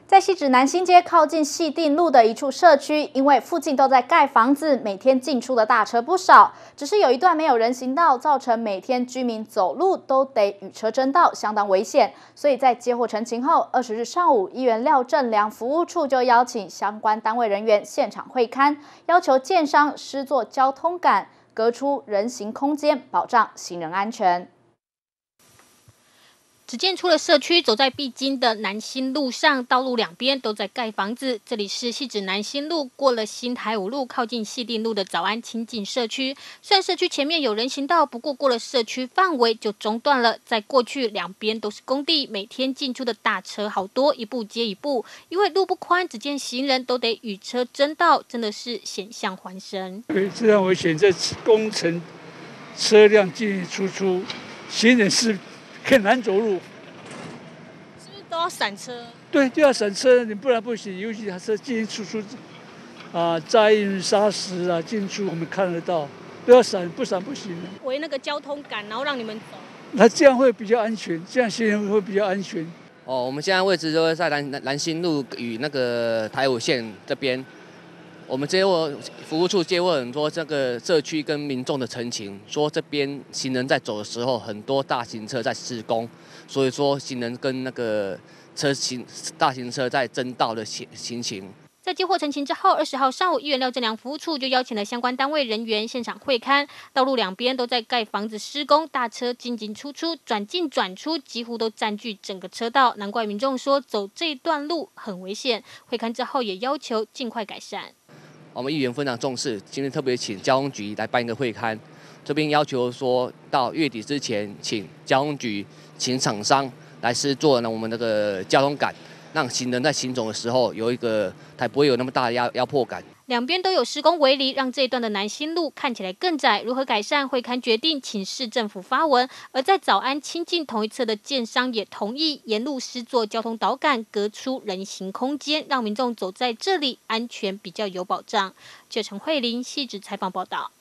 在汐止南新街靠近汐碇路的一处社区，因为附近都在盖房子，每天进出的大车不少。只是有一段没有人行道，造成每天居民走路都得与车争道，相当危险。所以在接获陈情后，20日上午，议员廖正良服务处就邀请相关单位人员现场会勘，要求建商施作交通杆，隔出人行空间，保障行人安全。 只见出了社区，走在必经的南新路上，道路两边都在盖房子。这里是汐止南新路，过了新台五路，靠近汐碇路的早安清境社区。虽然社区前面有人行道，不过过了社区范围就中断了。在过去两边都是工地，每天进出的大车好多，一步接一步。因为路不宽，只见行人都得与车争道，真的是险象环生。 对，这样危险，在工程车辆进进出出，行人是 很难走路， 是不是都要闪车？ 对，就要闪车，你不然不行。尤其它车进出载运砂石进出我们看得到，都要闪，不闪不行。 围那个交通杆，然后让你们走。 那这样会比较安全，这样行人会比较安全。 我们现在位置就会在南新路与那个台五线这边。 我们服务处接获很多这个社区跟民众的陈情，说这边行人在走的时候，很多大型车在施工，所以说行人跟那个大型车在争道的情形。 在接获陈情之后，20号上午，议员廖正良服务处就邀请了相关单位人员现场会勘，道路两边都在盖房子施工，大车进进出出、转进转出，几乎都占据整个车道，难怪民众说走这段路很危险。会勘之后也要求尽快改善。 我们议员非常重视，今天特别请交通局来办一个会勘，这边要求说到月底之前，请交通局请厂商来施作我们那个交通杆，让行人在行走的时候有一个才不会有那么大的压迫感。 两边都有施工围篱，让这一段的南新路看起来更窄。如何改善？会勘决定请市政府发文。而在早安清境同一侧的建商也同意沿路施作交通导杆，隔出人行空间，让民众走在这里安全比较有保障。陈慧玲汐止采访报道。